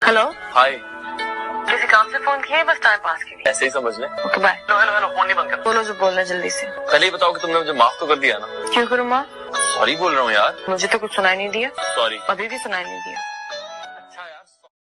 Hello. हाय। किसी काम से फोन किया है? बस टाइम पास के लिए। ऐसे ही समझ ले। Okay bye. Hello hello hello, phone नहीं बंद कर। बोलो जो बोलना जल्दी से। पहले ही बताओ कि तुमने मुझे माफ तो कर दिया ना। क्यों करूँ माँ? सॉरी बोल रहा हूँ यार। मुझे तो कुछ सुनाई नहीं दिया। सॉरी। अभी भी सुनाई नहीं दिया।